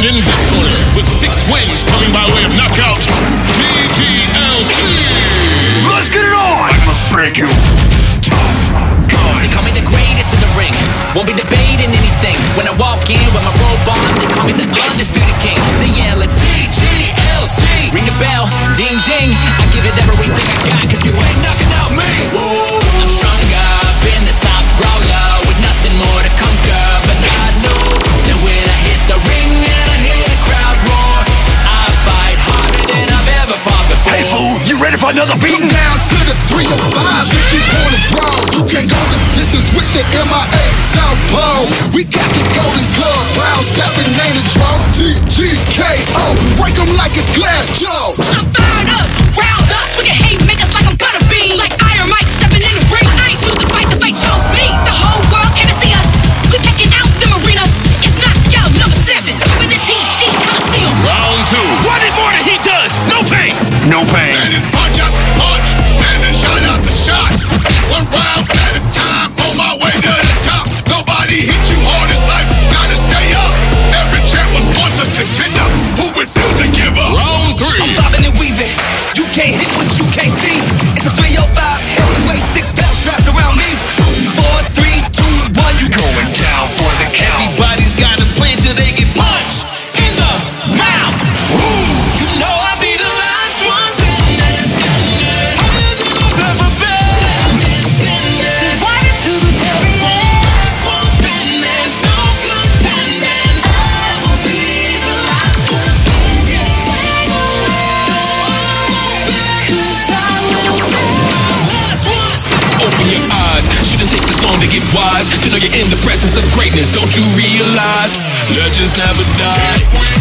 in this corner with 6 wins coming by way of knockout, TGLC. Let's get it on! I must break you. They call me the greatest in the ring. Won't be debating anything. When I walk in with my robe on, they call me the undisputed king. They yell at TGLC. Ring the bell, ding ding. I give it everything I got, cause you ain't knocking out me. Whoa. I'm stronger, been the top brawler with nothing more to conquer. But I know that when I hit the ring and I hear the crowd roar, I fight harder than I've ever fought before. Hey fool, you ready for another beating? Come down to the 305 if you wanna brawl. You can't go the distance with the MIA Southpaw. We got the golden gloves, round 7 ain't a draw. TGKO, break them like a glass jaw. I'm fired up, riled up, swinging haymakers like I'm gonna be. Like Iron Mike stepping in the ring. I ain't choose to fight, the fate chose me. The whole world came to see us. We picking out them arenas. It's knockout number 7 with the TGLC. Round 2. What is more than he does? No pain. No pain. And then punch up, punch, and then shot up the shot. 1 round at a time, on my way to the top. Nobody hit you hard as life, gotta stay up. Every champ was once a contender who refused to give up. Round 3. I'm bobbing and weaving. You can't hit what you can't see. It's a 305 heavyweight, 6 belts wrapped around me. 4, 3, 2, 1. You Going down for the count. Everybody's got a plan till they get punched in the mouth. Ooh, you know I'll be the last one standing. Harder than I've ever been. Fight to the very end. There's no contending. I will be the last one standing. Open your eyes, shouldn't take this long to get wise. To know you're in the presence of greatness, don't you realize? Legends never die.